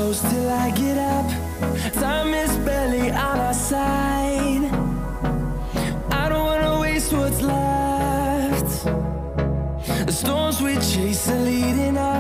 close till I get up. Time is barely on our side. I don't wanna waste what's left. The storms we chase are leading us.